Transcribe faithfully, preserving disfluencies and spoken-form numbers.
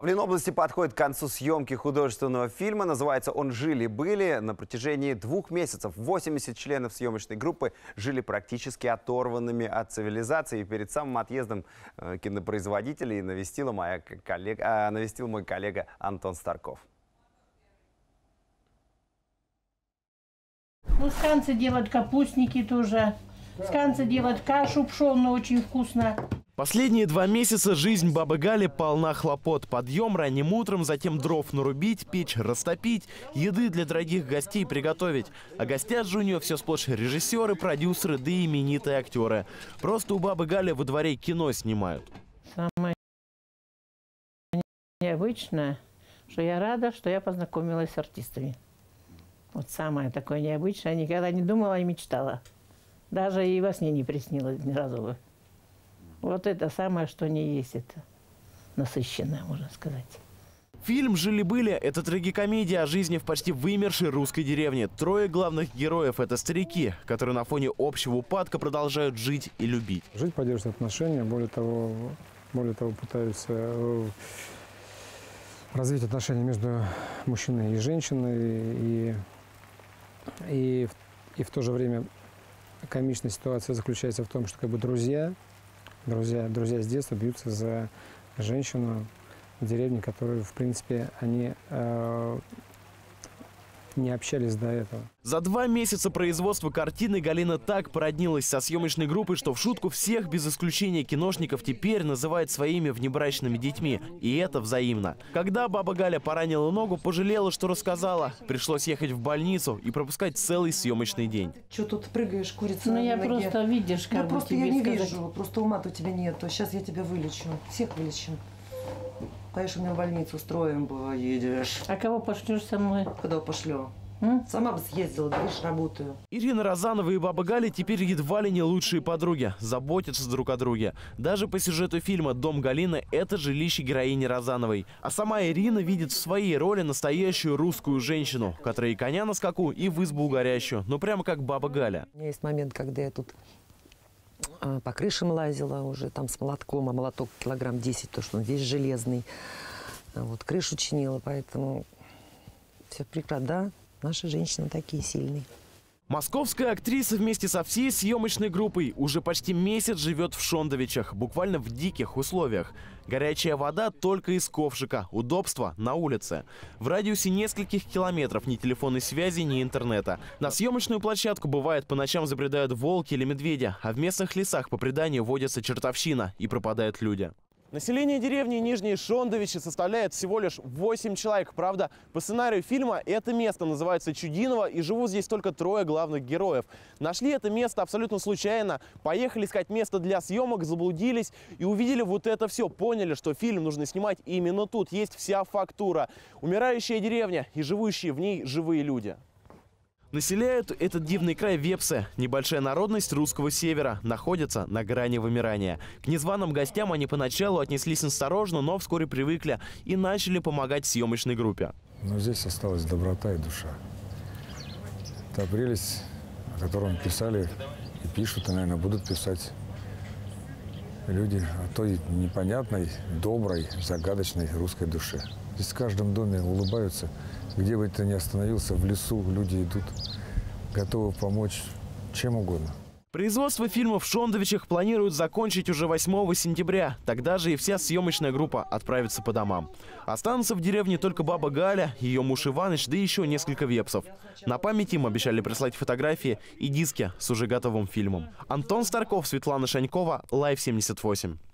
В Ленобласти подходит к концу съемки художественного фильма. Называется он «Жили-были». На протяжении двух месяцев восемьдесят членов съемочной группы жили практически оторванными от цивилизации. И перед самым отъездом кинопроизводителей навестила моя коллега, навестил мой коллега Антон Старков. Ну, сканцы делать капустники тоже. Сканцы делать кашу пшенную, очень вкусно. Последние два месяца жизнь бабы Гали полна хлопот. Подъем ранним утром, затем дров нарубить, печь растопить, еды для дорогих гостей приготовить. А гостят же у нее все сплошь режиссеры, продюсеры, да и именитые актеры. Просто у бабы Гали во дворе кино снимают. Самое необычное, что я рада, что я познакомилась с артистами. Вот самое такое необычное. Я никогда не думала и мечтала. Даже и во сне не приснилось ни разу. Вот это самое, что не есть, это насыщенное, можно сказать. Фильм «Жили-были» — это трагикомедия о жизни в почти вымершей русской деревне. Трое главных героев — это старики, которые на фоне общего упадка продолжают жить и любить. Жить, поддерживать отношения, более того, более того пытаются развить отношения между мужчиной и женщиной. И, и, и в то же время комичная ситуация заключается в том, что как бы друзья, друзья, друзья с детства бьются за женщину в деревне, которую, в принципе, они э, не общались до этого. За два месяца производства картины Галина так породнилась со съемочной группой, что в шутку всех, без исключения киношников, теперь называет своими внебрачными детьми. И это взаимно. Когда баба Галя поранила ногу, пожалела, что рассказала. Пришлось ехать в больницу и пропускать целый съемочный день. Что тут прыгаешь, курица Ну на я ноге? просто, видишь, как Да бы просто тебе я не сказать. вижу, просто ума-то у тебя нету. Сейчас я тебя вылечу, всех вылечу. Поешь, у меня в больницу устроим, поедешь. А кого пошлешь со мной? Куда пошлю? М? Сама бы съездила, видишь, работаю. Ирина Розанова и баба Галя теперь едва ли не лучшие подруги. Заботятся друг о друге. Даже по сюжету фильма «Дом Галины» — это жилище героини Розановой. А сама Ирина видит в своей роли настоящую русскую женщину, которая и коня на скаку, и в избу горящую. Ну прямо как баба Галя. У меня есть момент, когда я тут а, по крышам лазила уже там с молотком, а молоток килограмм десять, то что он весь железный. А вот крышу чинила, поэтому все прекрасно, да? Наши женщины такие сильные. Московская актриса вместе со всей съемочной группой уже почти месяц живет в Шондовичах, буквально в диких условиях. Горячая вода только из ковшика, удобство на улице. В радиусе нескольких километров ни телефонной связи, ни интернета. На съемочную площадку бывает по ночам забредают волки или медведи, а в местных лесах по преданию водится чертовщина и пропадают люди. Население деревни Нижние Шондовичи составляет всего лишь восемь человек. Правда, по сценарию фильма это место называется Чудиново, и живут здесь только трое главных героев. Нашли это место абсолютно случайно, поехали искать место для съемок, заблудились и увидели вот это все. Поняли, что фильм нужно снимать именно тут. Есть вся фактура. Умирающая деревня и живущие в ней живые люди. Населяют этот дивный край вепсы. Небольшая народность русского севера находится на грани вымирания. К незваным гостям они поначалу отнеслись осторожно, но вскоре привыкли и начали помогать съемочной группе. Но здесь осталась доброта и душа. Та прелесть, о котором писали и пишут, и, наверное, будут писать люди о той непонятной, доброй, загадочной русской душе. Здесь в каждом доме улыбаются. Где бы ты ни остановился, в лесу люди идут, готовы помочь чем угодно. Производство фильма в Шондовичах планируют закончить уже восьмого сентября. Тогда же и вся съемочная группа отправится по домам. Останутся в деревне только баба Галя, ее муж Иваныч, да еще несколько вепсов. На память им обещали прислать фотографии и диски с уже готовым фильмом. Антон Старков, Светлана Шанькова, Лайв семьдесят восемь.